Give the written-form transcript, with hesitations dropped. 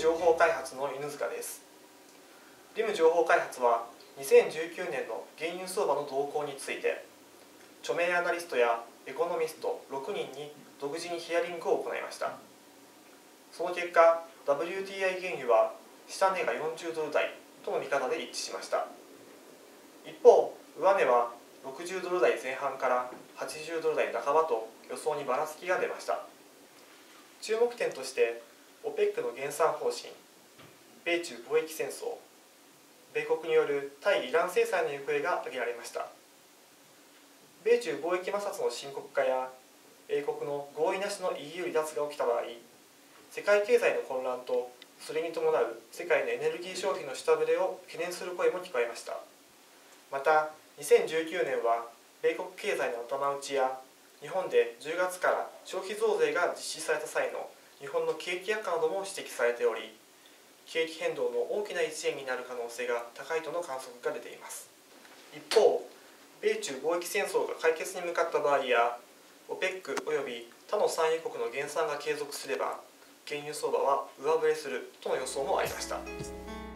情報開発の犬塚です。リム情報開発は2019年の原油相場の動向について著名アナリストやエコノミスト6人に独自にヒアリングを行いました。その結果 WTI 原油は下値が40ドル台との見方で一致しました。一方上値は60ドル台前半から80ドル台半ばと予想にばらつきが出ました。注目点として OPEC の減産方針、米中貿易戦争、米国による対イラン制裁の行方が挙げられました。米中貿易摩擦の深刻化や英国の合意なしの EU 離脱が起きた場合、世界経済の混乱とそれに伴う世界のエネルギー消費の下振れを懸念する声も聞こえました。また2019年は米国経済の頭打ちや日本で10月から消費増税が実施された際の日本の景気悪化なども指摘されており、景気変動の大きな一因になる可能性が高いとの観測が出ています。一方、米中貿易戦争が解決に向かった場合や OPEC および他の産油国の減産が継続すれば原油相場は上振れするとの予想もありました。